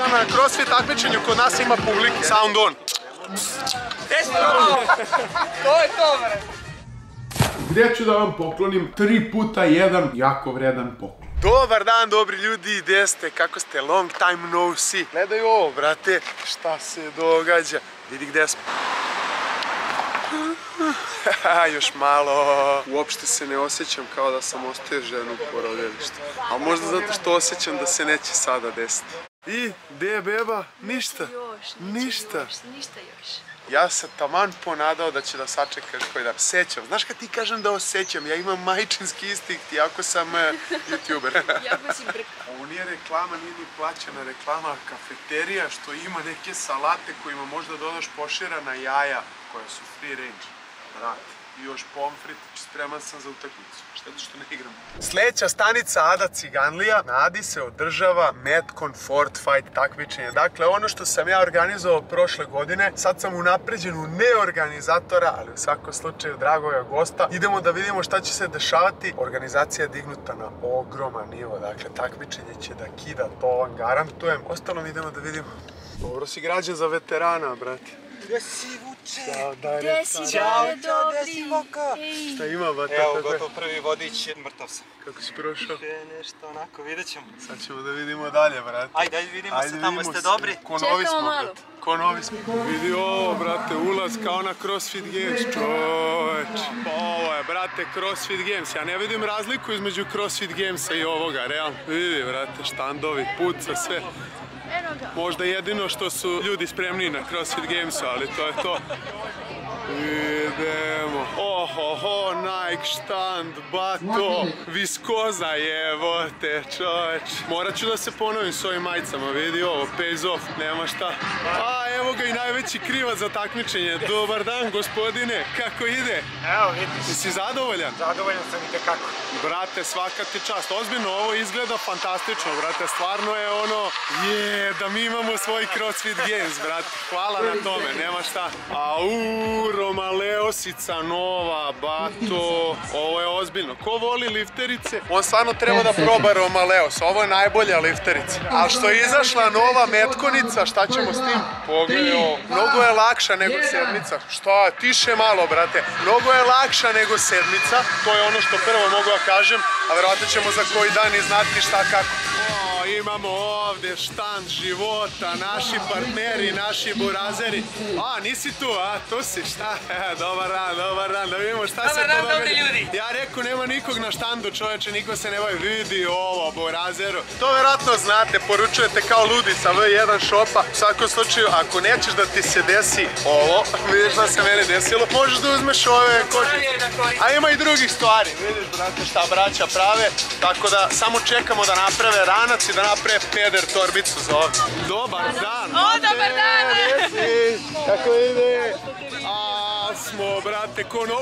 kao na crossfit takmičenju, kod nas ima publike. Sound on. To je to, bre. Gdje ću da vam poklonim 3 puta jedan jako vredan poklon. Dobar dan, dobri ljudi, gdje ste, kako ste, long time no see. Gledaj ovo, brate, šta se događa. Vidi gdje smo. Još malo. Uopšte se ne osjećam kao da sam ostavio ženu u porodilištu. Ali možda zato što osjećam da se neće sada desiti. I, gdje je beba? Ništa. Ništa. Ništa još. Ja sam taman ponadao da će da sačekaš koji dan. Sećam. Znaš kad ti kažem da osjećam? Ja imam majčinski instinkt, iako sam youtuber. Jako si brka. Ovo nije reklama, nije ni plaćena reklama. Kafeterija što ima neke salate kojima možda dodaš poširana jaja koja su free range. Brat. I još pomfrit, spreman sam za utakmicu. Šteta što ne igram. Sljedeća stanica Ada Ciganlija. Na Adi se održava Metcon Fort Fight takmičenje. Dakle, ono što sam ja organizovao prošle godine, sad sam unapređen u neorganizatora, ali u svakom slučaju dragoga gosta. Idemo da vidimo šta će se dešavati. Organizacija je dignuta na ogroman nivo. Dakle, takmičenje će da kida, to vam garantujem. Ostalom idemo da vidimo. Dobro si građan za veterana, brate. Gdje si, Vuče? Gdje si, Gdje si, Voka? Šta ima, bata? Evo, gotov prvi vodič, mrtav sam. Kako si prošao? Nešto onako, vidjet ćemo. Sad ćemo da vidimo dalje, brate. Ajde, vidimo se tamo, jeste dobri? Čekamo malo. Ko novi smo. Vidi ovo, brate, ulaz kao na CrossFit Games, čovječ. Ovo je, brate, CrossFit Games. Ja ne vidim razliku između CrossFit Gamesa i ovoga, realno. Vidi, brate, štandovi, puca, sve. Možda jedino što su ljudi spremni na CrossFit Gamesu, ali to je to. Idemo. Ohoho, Nike štand, bato, viskoza jevote, čoveč. Morat ću da se ponovim s ovim majicama, vidi ovo, pays off, nema šta. A, evo ga i najveći krivac za takmičenje. Dobar dan, gospodine, kako ide? Evo, vidiš. Jesi zadovoljan? Zadovoljan sam i tekako. Brate, svaka ti čast. Ozbiljno, ovo izgleda fantastično, brate. Stvarno je ono, da mi imamo svoj CrossFit Games, brate. Hvala na tome, nema šta. Romaleosica nova, bato. Ovo je ozbiljno. Ko voli lifterice? On stvarno treba da proba Romaleos. Ovo je najbolja lifterica. A što je izašla nova metkonica, šta ćemo s tim? Pogledaj ovo. Mnogo je lakša nego sedmica. Šta? Tiše malo, brate. Mnogo je lakša nego sedmica. To je ono što prvo mogu da kažem. A verovatno ćemo za koji dan i znati šta kako. Imamo ovdje štand života, naši partneri, naši burazeri. A, nisi tu, a? Tu si, šta? Dobar dan, da vidimo šta se to događa. Ja rekao, nema nikog na štandu, čovječe, niko se ne bavi. Vidi ovo, burazeru. To vjerojatno znate, poručujete kao ludica, V1 shopa. U svakom slučaju, ako nećeš da ti se desi ovo, vidiš da se meni desilo, možeš da uzmeš ove kožice. A ima i drugih stvari, vidiš, brate, šta braća prave. Tako da, samo čekamo da naprave ranac i da naprave peder torbicu za ovdje. Dobar dan! O, dobar dan! Jesi! Kako ide? Smo, brate,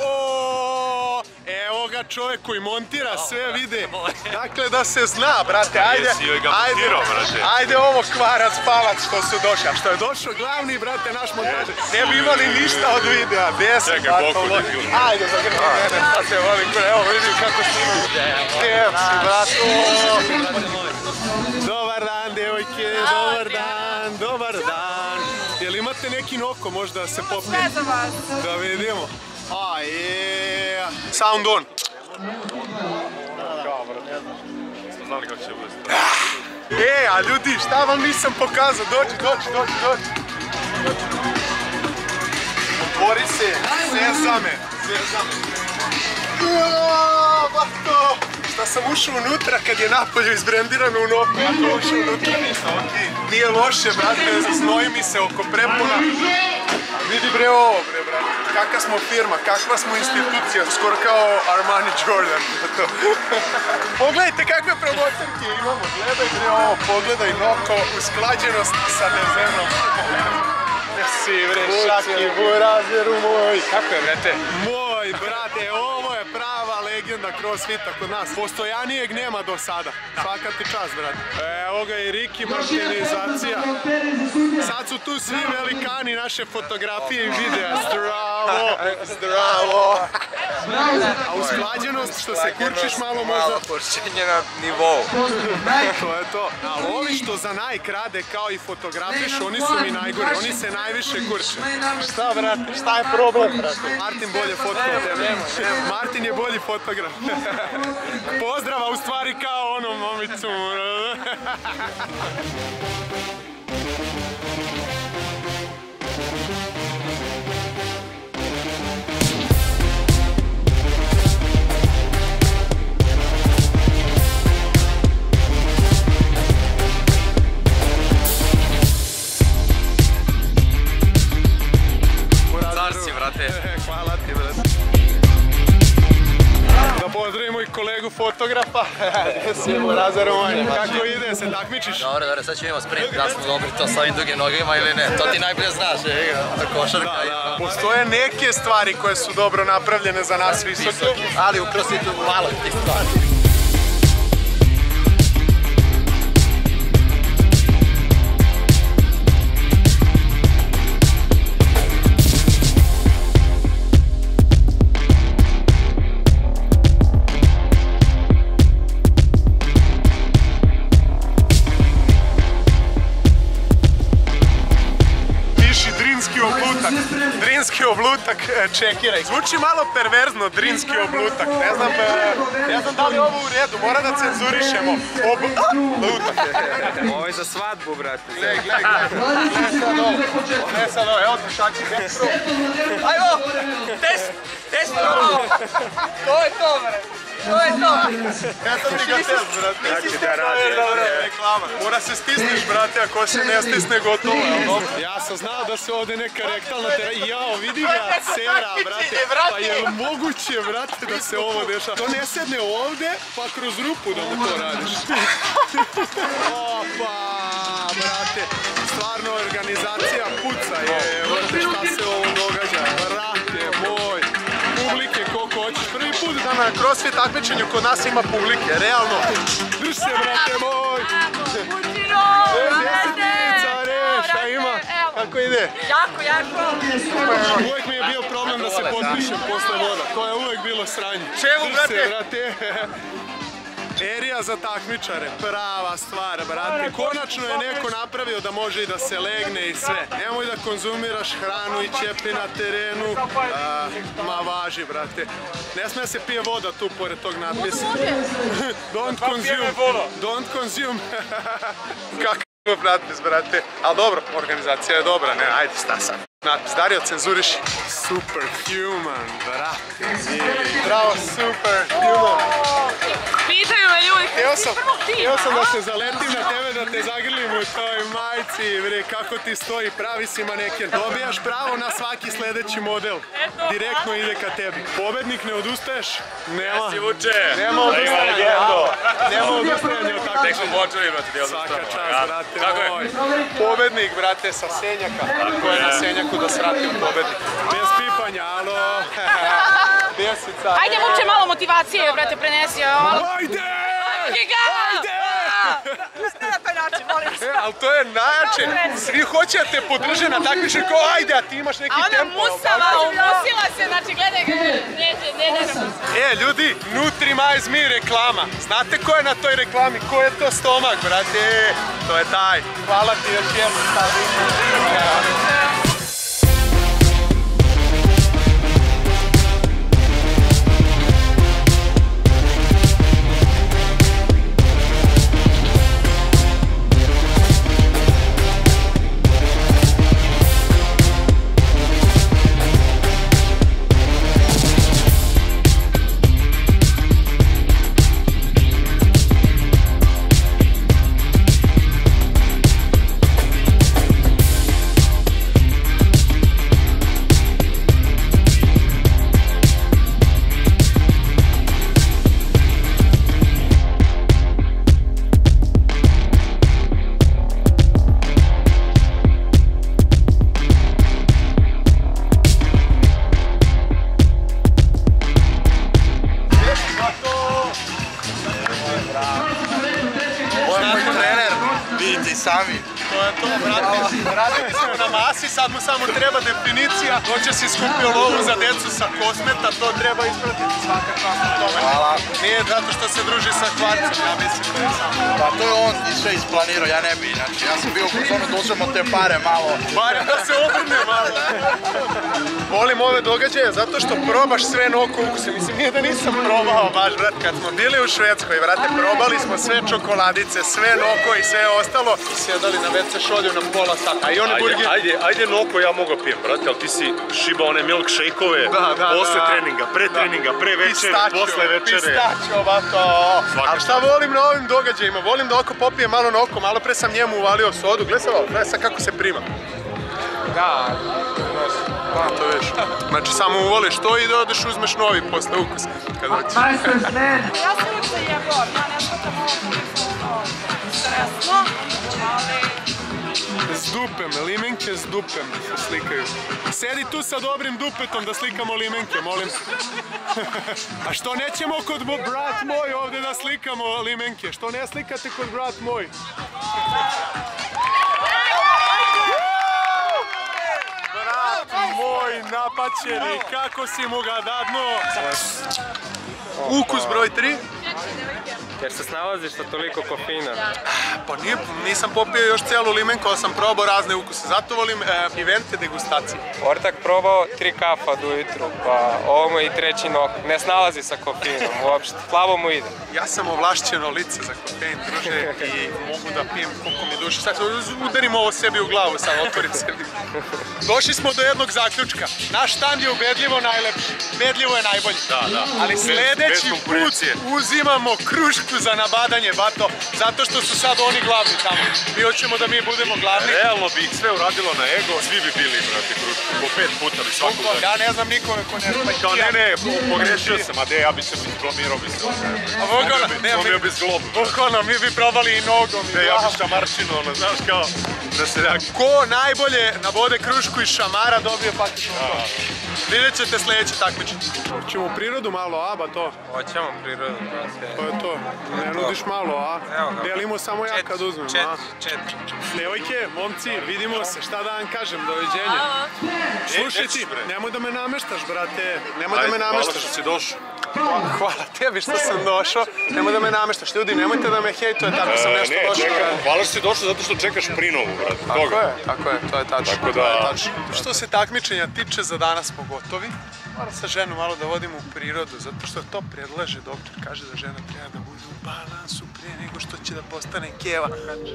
evo ga čovjek koji montira, sve vide. Dakle, da se zna, brate, ajde ovo kvarac, palac što su došli. A što je došao glavni, brate, naš montažer. Ne bi imali ništa od videa, gdje se, brate, ovo. Ajde, zagrbi mene, sad se volim, evo vidim kako snimam. Gdje si, brate, Dobar dan, devojke, dobar dan. Jel imate neki noko možda da se popne? Sve za vas. Da vidimo. Sound on. Znali kako će uvesti. A ljudi, šta vam nisam pokazao? Dođi. Otvori se, sezame. Bato! Šta sam ušao unutra kad je napolju izbrendirano u nopu, ja to ušao unutra nisam, okej. Nije loše, brate, znoji mi se oko prepuna. Vidi bre ovo, brate, kakva smo firma, kakva smo institucija, skoro kao Armani Jordan. Pogledajte kakve promotorke imamo, gledaj bre ovo, pogledaj noko, usklađenost sa dezenom. Si bre, šaki, burazeru moj. Kako je, brate? Moj, brate, ovo je prava legenda crossfita kod nas. Postojanijeg nema do sada. Svaka ti čast, brate. Evo ga i Riki Martinizacija. Sad su tu svi velikani naše fotografije i videa. Zdravo! A usklađenost što se kurčiš malo možda... Malo kurčenje na nivou. To je to. Ali ovi što za Nike rade kao i fotografiš, oni su mi najgori, oni se najviše kurče. Šta brate, šta je problem brate? Martin bolje fotka od tebe. Martin je bolji fotograf. Pozdrava u stvari kao onom momicu. Hvala ti, brate. Da pozdravimo i kolegu fotografa. Gdje si evo Razaromanje? Kako ide, se takmičiš? Dobro, sad ću imamo sprint, da smo dobri to s ovim dugim nogama ili ne. To ti najbolje znaš, košarka. Postoje neke stvari koje su dobro napravljene za nas visoke, ali u crossfitu malo tih stvari. Drinski oblutak čekiraj. Zvuči malo perverzno, drinski oblutak. Ne znam da li je ovo u redu, mora da cenzurišemo. Oblutak. Ovo je za svadbu, brate. Gle sad ovo, evo ti šaki Vekstro. Ajmo! Test! To je to, bre! To je to! Ja sam ti ga test, brate. Znači da radi. Reklama. Mora se stisneš, brate, ako se ne stisne gotovo. Ja sam znao da se ovdje neka rektalna terapija. Jao, vidi ga cera, brate. Pa je li moguće, brate, da se ovo dešava? To ne sedne ovdje, pa kroz rupu da mu to radiš. Opa, brate. Stvarno organizacija puca je. Vrte šta se ovo događa. Brate moj. Publike koliko hoćeš. Prvi put da na crossfit takmičenju kod nas ima publike, realno. Drž se, brate moj! Šta ima? Kako ide? Jako. Uvijek mi je bio problem da se potpišem posle voda. To je uvijek bilo sranje. Čemu, brate? Drž se, brate. Erija za takmičare, prava stvar, brate. Konačno je neko napravio da može i da se legne i sve. Nemoj da konzumiraš hranu i ćepi na terenu. Ma važi, brate. Ne smije se pije voda tu pored tog natpisa. Don't consume. Don't consume. Kakav natpis, brate. Ali dobro, organizacija je dobra, ne, ajde, sta sad. Natpis, Dario, cenzuriši. Superhuman, brate. Bravo, superhuman. Pitaju me ljudi, Htio sam da se zaletim na tebe, da te zagrlim u toj majci, bre, kako ti stoji, pravi si maneken. Dobijaš pravo na svaki sljedeći model. Direktno ide ka tebi. Pobednik, ne odustaješ? Nema. Si vuče! Nema odustajanja. Nema odustajanja od takvog. Tek smo počeli, brate, ti odustamo. Svaka čast, brate. Kako je? Pobednik, brate, sa Senjaka. Tako je na Senjaku da sratim pobednik. Bez pipanja, alo. Desica. Ajde, Vuče, malo motivacije, brate, prenesi. Ajde! Ne na taj način, molim se. Ali to je najjače. Svi hoće da te podrže na takmičenju kao ajde, a ti imaš neki tempo. A ona musava, umusila se, znači gledaj, ne. Ljudi, Nutri-Mize Me reklama. Znate ko je na toj reklami? Ko je to stomak, brate? To je taj. Hvala ti još jednom. Sami. to je to, brate. Radili smo na masi, sad mu samo treba definicija. Doće si skupio lovu za decu sa Kosmeta, to treba ispratiti svaka čast na tome. Hvala. Nije zato što se druži sa Kvarcem, ja mislim da je samo. Pa to je on sve isplanirao, ja ne bi, znači ja sam bio u fazonu da uzmemo te pare malo. Barem da se obrne malo. Volim ove događaje zato što probaš sve na oko ukuse. Mislim, nije da nisam probao baš, brat. Kad smo bili u Švedskoj, brate, probali smo sve čokoladice, sve noko i sve ostalo. I sjedali na WC šolju na pola sata. A i one burgere. Ajde noko ja mogu pijem, brate, ali ti si šibao one milkshake-ove posle treninga, pre treninga, pre večere, posle večere. Pistačio, bato. Ali šta volim na ovim događajima? Volim da oko popije malo na oko. Malo pre sam njemu uvalio sodu. Gledaj sad kako se prima. Da, to viš. Znači samo uvoliš to i da odeš uzmeš novi posle ukus. Kad hoćeš. Ja sam uče jebor, ja ne shvatam ovo stresno, ali... S dupem, limenke s dupem se slikaju. Sedi tu sa dobrim dupetom da slikamo limenke, molim. A što nećemo kod brat moj ovdje da slikamo limenke? Što ne slikate kod brat moj? Brat moj napaćeni, kako si mu ga dadno? Ukus broj 3. jer se snalaziš sa toliko kofeina. Pa nisam popio još celu limenku, ali sam probao razne ukuse. Zato volim evente degustacije. Ortak probao 3 kafa do ujutru, pa ovo mu je i 3. nok. Ne snalazi sa kofeinom uopšte. Slabo mu ide. Ja sam ovlašćeno lice za kofein, druže, i mogu da pijem koliko mi duše. Sad udarim ovo sebi u glavu, sad otvorim sebi. Došli smo do jednog zaključka. Naš štand je ubedljivo najlepši. Ubedljivo je najbolji. Da. Ali sledeći put uzimamo krušku za nabadanje, bato, zato što su sad oni glavni tamo. Mi hoćemo da mi budemo glavni. Realno bi ih sve uradilo na ego, svi bi bili, brate, krušku. Po 5 puta bi svakog dan. Ja ne znam nikome ko ne zna. Kao ne, pogrešio sam, a de, ja bi se izblomirao bi se. Slomio bi zglobu. Bukvalno, mi bi probali i nogom. Ja bi šamarčinu, ono, znaš, kao da se ljaki. Ko najbolje nabode krušku iz šamara dobije paket nogom. Vidjet ćete sljedeće takmičenje. Hoćemo prirodu malo, a ba to? Hoćemo prirodu, brate. To je to. Ne nudiš malo, a? Delimo samo ja kad uzmem, a? 4. Devojke, momci, vidimo se. Šta da vam kažem, doviđenja. Slušaj ti, nemoj da me nameštaš, brate. Nemoj da me nameštaš. Hvala što si došao. Hvala tebi što sam došao. Nemoj da me nameštaš. Ljudi, nemojte da me hejtuje, tako sam nešto došao. Hvala što si došao zato što čekaš prinovu, brate. Tako je, to je tačno. Što se takmičenja tiče, za danas smo gotovi. Moram sa ženom malo da vodimo u prirodu, zato što to predlaže doktor. Kaže da žena treba da bude u balansu prije nego što će da postane keva.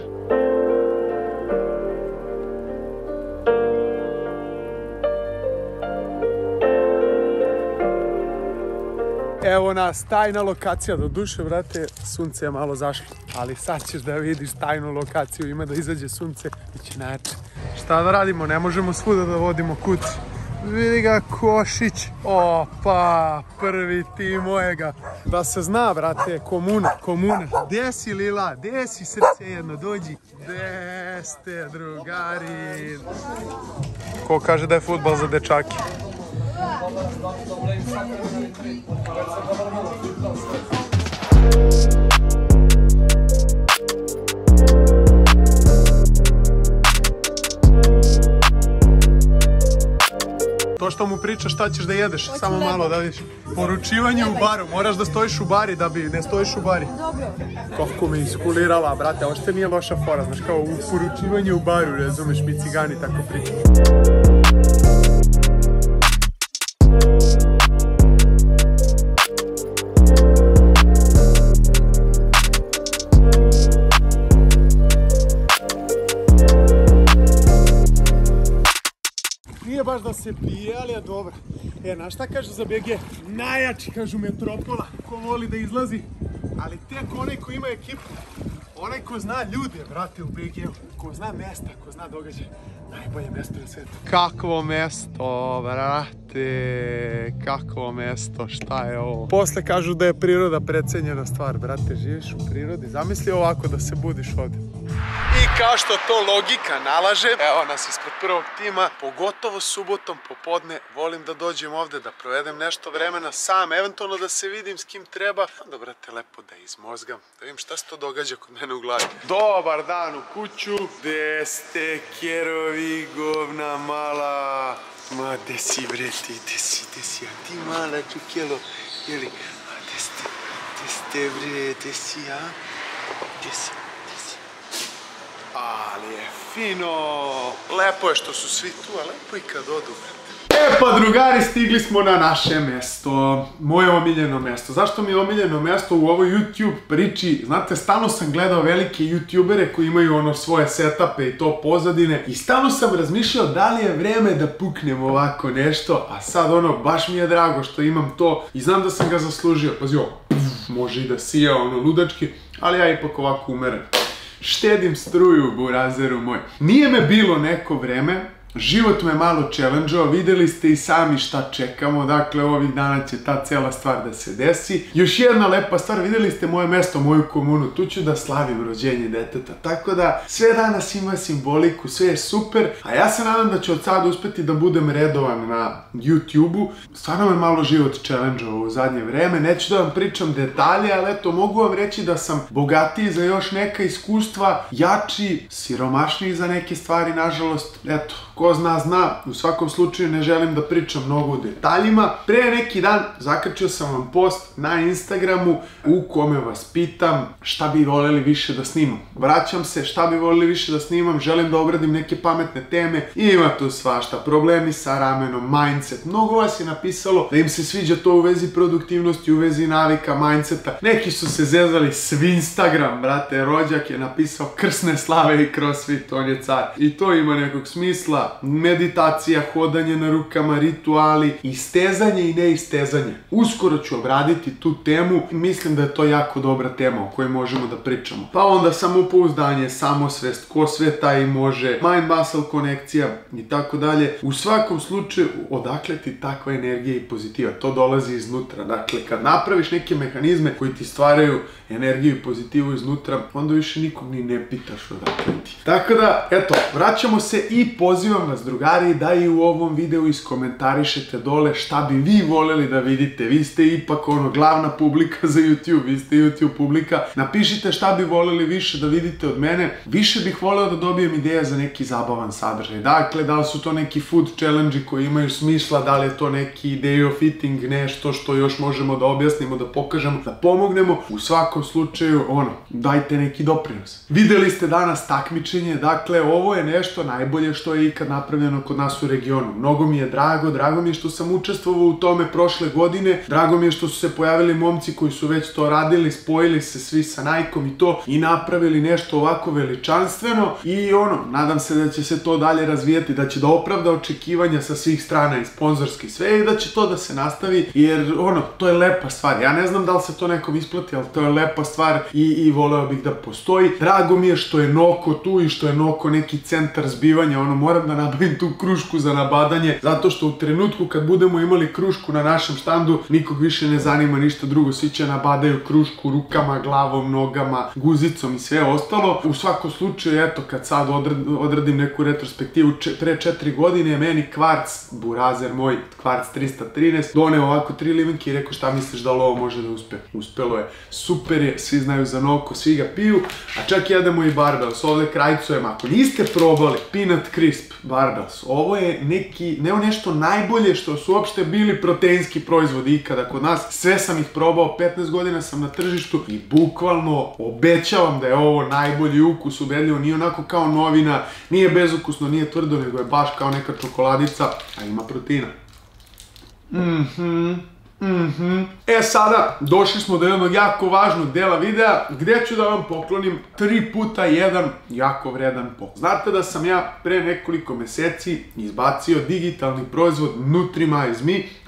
Evo nas, tajna lokacija, do duše, brate, sunce je malo zašlo, ali sad ćeš da vidiš tajnu lokaciju, ima da izađe sunce, bit će najjače. Šta da radimo, ne možemo svuda da vodimo kući. Vidi ga Košić, opa, prvi tim mojega. Da se zna, brate, komuna. Gde si Lila, gde si srce jedno, dođi. Gde ste, drugari? Ko kaže da je fudbal za dečake? To što mu pričaš šta ćeš da jedeš, samo malo da vidiš. Poručivanje u baru, moraš da stojiš u bari da bi ne stojiš u bari. Dobro. Kako mi iskulirala, brate, ovo što nije loša fora, znaš, kao u poručivanje u baru, razumeš, mi cigani tako pričamo. Nije baš da se pije, ali je dobro. Znaš šta kažu za BG? Najjači, kažu, metropola. Ko voli da izlazi, ali tek onaj ko ima ekipu. Onaj ko zna ljude, brate, u BG-u. Ko zna mesta, ko zna događaje. Najbolje mesto na svijetu. Kakvo mesto, brate. Kakvo mesto, šta je ovo? Posle kažu da je priroda precenjena stvar, brate. Živiš u prirodi. Zamisli ovako da se budiš ovdje. i kao što to logika nalaže, evo nas ispred prvog tima, pogotovo subotom popodne volim da dođem ovde, da provedem nešto vremena sam, eventualno da se vidim s kim treba, onda brate lepo da izmozgam, da vidim šta se to događa kod mene u glavi. Dobar dan u kuću, gde ste kerovi govna mala, ma gde si bre ti, gde si, a ti mala čukelo, jeli, a gde ste bre, gde si, a, gde si? Ali je fino, lepo je što su svi tu, a lepo i kad odu. E pa drugari, stigli smo na naše mesto, moje omiljeno mesto. Zašto mi je omiljeno mesto u ovoj YouTube priči? Znate, stalno sam gledao velike YouTubere koji imaju ono svoje setupe i to pozadine i stalno sam razmišljao da li je vreme da puknem ovako nešto, a sad ono, baš mi je drago što imam to i znam da sam ga zaslužio. Pazi ovo, može i da sija ono ludački, ali ja ipak ovako umeren. Štedim struju, burazeru moj. Nije me bilo neko vreme, život me malo challenge-ao, videli ste i sami šta čekamo, dakle ovih dana će ta cela stvar da se desi. Još jedna lepa stvar, videli ste moje mesto, moju komunu, tu ću da slavim rođenje deteta, tako da sve danas ima simboliku, sve je super, a ja se nadam da ću od sada uspeti da budem redovan na YouTube-u. Stvarno me malo život challenge-ao u zadnje vreme, neću da vam pričam detalje, ali eto, mogu vam reći da sam bogatiji za još neka iskustva, jači, siromašniji za neke stvari, nažalost, eto, ko zna, u svakom slučaju ne želim da pričam mnogo o detaljima. Pre neki dan zakačio sam vam post na Instagramu u kome vas pitam šta bi voljeli više da snimam. Vraćam se, šta bi voljeli više da snimam, želim da obradim neke pametne teme i ima tu svašta, problemi sa ramenom, mindset. Mnogo vas je napisalo da im se sviđa to u vezi produktivnosti, u vezi navika, mindseta. Neki su se zezali s Instagram, brate, rođak je napisao krsne slave i crossfit, on je car. I to ima nekog smisla. Meditacija, hodanje na rukama, rituali, istezanje i neistezanje. Uskoro ću obraditi tu temu i mislim da je to jako dobra tema o kojoj možemo da pričamo. Pa onda samopouzdanje, samosvest, ko sve taj može, mind-muscle konekcija i tako dalje. U svakom slučaju, odakle ti takva energija i pozitiva? To dolazi iznutra. Dakle, kad napraviš neke mehanizme koji ti stvaraju energiju i pozitivu iznutra, onda više nikog ni ne pitaš odakle ti. Tako da, eto, vraćamo se i pozivam vas, drugari, da i u ovom videu iskomentarišete dole šta bi vi voljeli da vidite. Vi ste ipak ono glavna publika za YouTube, vi ste YouTube publika. Napišite šta bi voljeli više da vidite od mene. Više bih voleo da dobijem ideja za neki zabavan sadržaj. Dakle, da li su to neki food challenge koji imaju smisla, da li je to neki day of eating, nešto što još možemo da objasnimo, da pokažemo, da pomognemo. U svakom slučaju, ono, dajte neki doprinos. Videli ste danas takmičenje, dakle, ovo je nešto najbolje što je ikad napravljeno kod nas u regionu. Mnogo mi je drago mi je što sam učestvovao u tome prošle godine, drago mi je što su se pojavili momci koji su već to radili, spojili se svi sa Nike-om i to i napravili nešto ovako veličanstveno i ono, nadam se da će se to dalje razvijati, da će da opravda očekivanja sa svih strana i sponzorski sve i da će to da se nastavi, jer ono, to je lepa stvar. Ja ne znam da li se to nekom isplati, ali to je lepa stvar i voleo bih da postoji. Drago mi je što je Noko tu i što je Noko neki centar zbivanja, ono, moram da nabavim tu krušku za nabadanje, zato što u trenutku kad budemo imali krušku na našem štandu, nikog više ne zanima ništa drugo, svi će nabadaju krušku rukama, glavom, nogama, guzicom i sve ostalo. U svakom slučaju, eto, kad sad odradim neku retrospektivu, pre 4 godine je meni Kvarc, burazer moj, Kvarc 313, doneo ovako 3 limenke i rekao šta misliš da li ovo može da uspe? Uspelo je, super je, svi znaju za Noko, svi ga piju, a čak jedemo i Barbells, ovde krajcujem, ako niste probali Peanut Crisp Barbells, ovo je neki, nešto najbolje što su uopšte bili proteinski proizvodi ikada kod nas, sve sam ih probao, 15 godina sam na tržištu i bukvalno obećavam da je ovo najbolji ukus, ubedljivo, nije onako kao novina, nije bezukusno, nije tvrdo, nego je baš kao neka čokoladica, a ima proteina. E sada, došli smo do jednog jako važnog dela videa gdje ću da vam poklonim 3 puta jedan jako vredan poklon. Znate da sam ja pre nekoliko meseci izbacio digitalni proizvod Nutrimize Me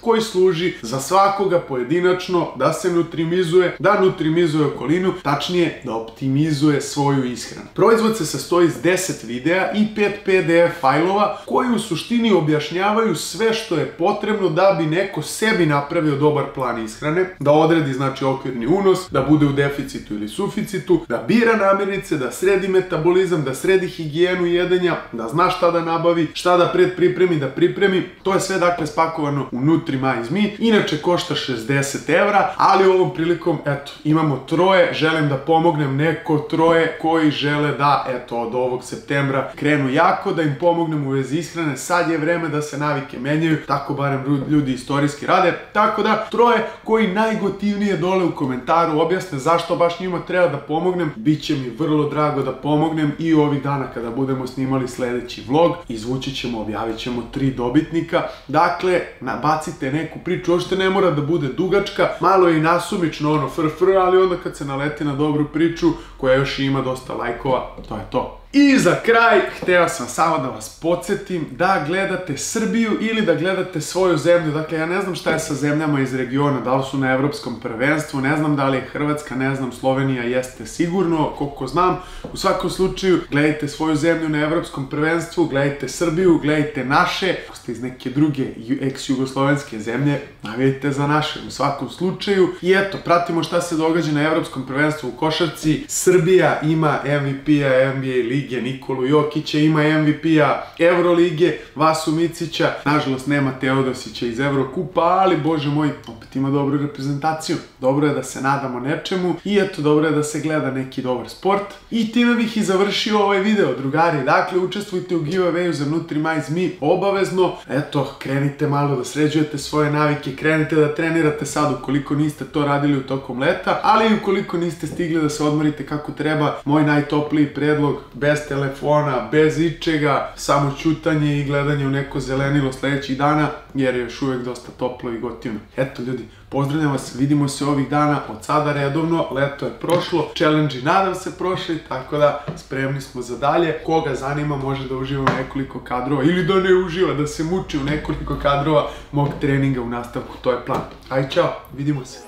koji služi za svakoga pojedinačno da se nutrimizuje, da nutrimizuje okolinu, tačnije da optimizuje svoju ishranu. Proizvod se sastoji iz 10 videa i 5 PDF fajlova koji u suštini objašnjavaju sve što je potrebno da bi neko sebi napravio dobar plan ishrane, da odredi znači okvirni unos, da bude u deficitu ili suficitu, da bira namirnice, da sredi metabolizam, da sredi higijenu jedenja, da zna šta da nabavi, šta da predpripremi, da pripremi. To je sve dakle spakovano u NutriMize.me. Inače košta 60 evra, ali ovom prilikom, eto, imamo troje, želim da pomognem neko troje koji žele da, eto, od ovog septembra krenu jako, da im pomognem u vezi ishrane. Sad je vreme da se navike menjaju, tako barem ljudi istorijski rade, tako da troje koji najgotivnije dole u komentaru objasne zašto baš njima treba da pomognem, bit će mi vrlo drago da pomognem i ovih dana kada budemo snimali sledeći vlog, izvući ćemo, objavit ćemo 3 dobitnika. Dakle, nabacite neku priču, uopšte ne mora da bude dugačka, malo je i nasumično ono frfr, ali onda kad se naleti na dobru priču koja još ima dosta lajkova, to je to. I za kraj, hteo sam samo da vas podsjetim da gledate Srbiju ili da gledate svoju zemlju. Dakle, ja ne znam šta je sa zemljama iz regiona, da li su na evropskom prvenstvu, ne znam da li je Hrvatska, ne znam, Slovenija jeste sigurno, koliko znam. U svakom slučaju, gledajte svoju zemlju na evropskom prvenstvu, gledajte Srbiju, gledajte naše. Ako ste iz neke druge ex-jugoslovenske zemlje, navijajte za naše u svakom slučaju. I eto, pratimo šta se događa na evropskom prvenstvu u košarci. Srbija ima MVP-a NBA lige Nikolu Jokića, ima MVP-a Evrolige Vasu Micića, nažalost nema Teodosića iz Evrokupa, ali bože moj, opet ima dobru reprezentaciju. Dobro je da se nadamo nečemu i eto, dobro je da se gleda neki dobar sport. I time bih i završio ovaj video, drugari. Dakle, učestvujte u giveawayu za NutriMize.me obavezno. Eto, krenite malo da sređujete svoje navike, krenite da trenirate sad ukoliko niste to radili u tokom leta, ali i ukoliko niste stigli da se odmorite kako treba, moj najtopliji predlog, bez telefona, bez ičega, samo ćutanje i gledanje u neko zelenilo sledećih dana, jer je još uvek dosta toplo i gotivno. Eto ljudi, pozdravljam vas, vidimo se ovih dana od sada redovno, leto je prošlo, challenge-i nadam se prošli, tako da spremni smo za dalje. Koga zanima može da uživa u nekoliko kadrova ili da ne uživa, da se muči u nekoliko kadrova mog treninga u nastavku, to je plan. Aj, čao, vidimo se.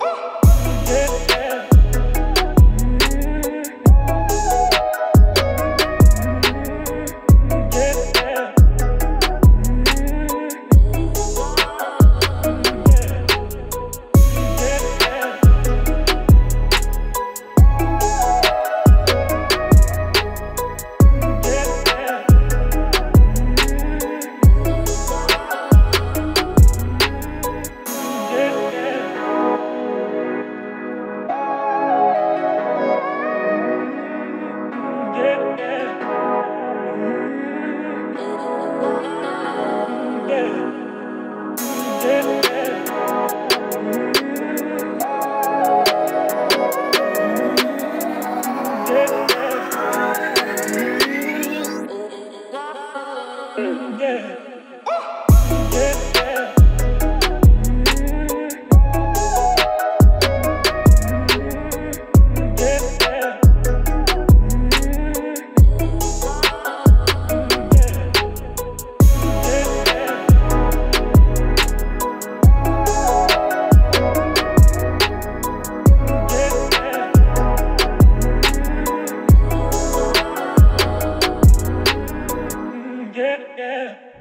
Yeah.